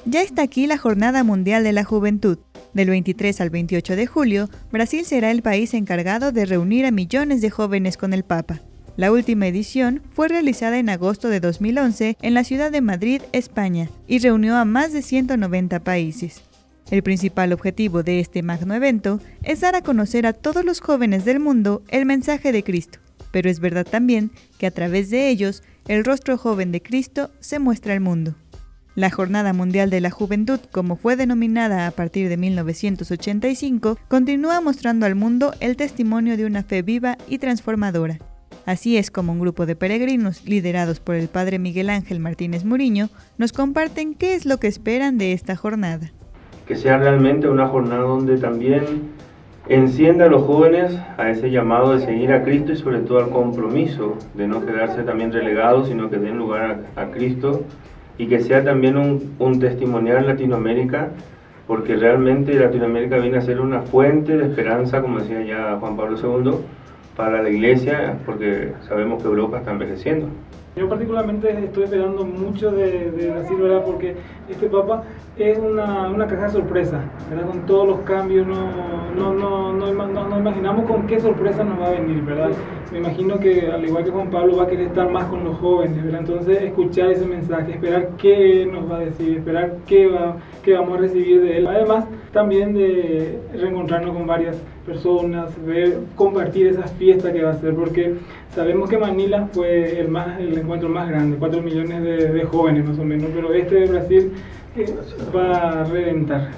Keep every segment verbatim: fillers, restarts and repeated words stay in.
Ya está aquí la Jornada Mundial de la Juventud. Del veintitrés al veintiocho de julio, Brasil será el país encargado de reunir a millones de jóvenes con el Papa. La última edición fue realizada en agosto de dos mil once en la ciudad de Madrid, España, y reunió a más de ciento noventa países. El principal objetivo de este magno evento es dar a conocer a todos los jóvenes del mundo el mensaje de Cristo, pero es verdad también que a través de ellos, el rostro joven de Cristo se muestra al mundo. La Jornada Mundial de la Juventud, como fue denominada a partir de mil novecientos ochenta y cinco, continúa mostrando al mundo el testimonio de una fe viva y transformadora. Así es como un grupo de peregrinos, liderados por el padre Miguel Ángel Martínez Muriño, nos comparten qué es lo que esperan de esta jornada. Que sea realmente una jornada donde también encienda a los jóvenes a ese llamado de seguir a Cristo y sobre todo al compromiso de no quedarse también relegados, sino que den lugar a, a Cristo, y que sea también un, un testimonial en Latinoamérica, porque realmente Latinoamérica viene a ser una fuente de esperanza, como decía ya Juan Pablo segundo, para la Iglesia, porque sabemos que Europa está envejeciendo. Yo particularmente estoy esperando mucho de, de Brasil, ¿verdad? Porque este Papa es una, una caja de sorpresa, ¿verdad? Con todos los cambios, no, no, no, no, no, no imaginamos con qué sorpresa nos va a venir, ¿verdad? Me imagino que al igual que Juan Pablo va a querer estar más con los jóvenes, ¿verdad? Entonces escuchar ese mensaje, esperar qué nos va a decir, esperar qué, va, qué vamos a recibir de él. Además también de reencontrarnos con varias personas, ver, compartir esa fiesta que va a ser, porque sabemos que Manila fue el, más, el encuentro más grande, cuatro millones de, de jóvenes más o menos, pero este de Brasil eh, va a reventar.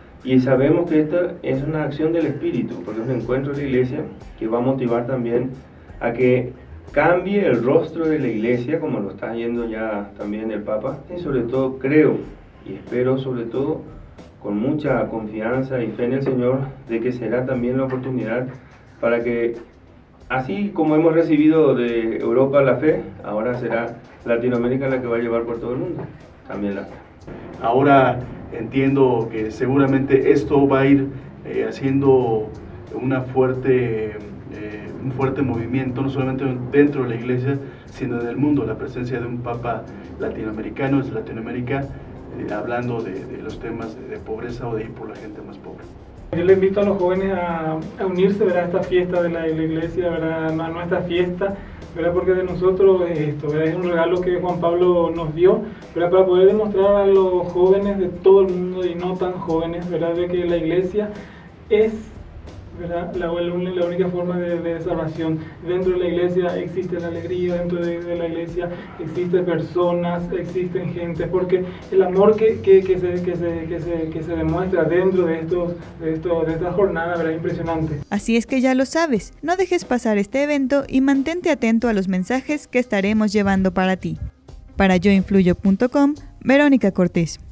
Y sabemos que esta es una acción del Espíritu, porque es un encuentro de la Iglesia que va a motivar también a que cambie el rostro de la Iglesia, como lo está yendo ya también el Papa, y sobre todo creo y espero sobre todo con mucha confianza y fe en el Señor, de que será también la oportunidad para que, así como hemos recibido de Europa la fe, ahora será Latinoamérica la que va a llevar por todo el mundo también la fe. Ahora entiendo que seguramente esto va a ir eh, haciendo una fuerte, eh, un fuerte movimiento, no solamente dentro de la Iglesia, sino en el mundo. La presencia de un Papa latinoamericano desde Latinoamérica, eh, hablando de, de los temas de, de pobreza o de ir por la gente más pobre. Yo le invito a los jóvenes a, a unirse, ¿verdad?, a esta fiesta de la, de la Iglesia, ¿verdad?, a nuestra fiesta, ¿verdad?, porque de nosotros es esto, ¿verdad?, es un regalo que Juan Pablo nos dio, ¿verdad?, para poder demostrar a los jóvenes de todo el mundo y no tan jóvenes, ¿verdad?, de que la Iglesia es, ¿verdad?, la, la única forma de, de salvación. Dentro de la Iglesia existe la alegría, dentro de, de la Iglesia existen personas, existen gente, porque el amor que, que, que, se, que, se, que, se, que se demuestra dentro de, estos, de, estos, de esta jornada, ¿verdad?, es impresionante. Así es que ya lo sabes, no dejes pasar este evento y mantente atento a los mensajes que estaremos llevando para ti. Para yo influyo punto com, Verónica Cortés.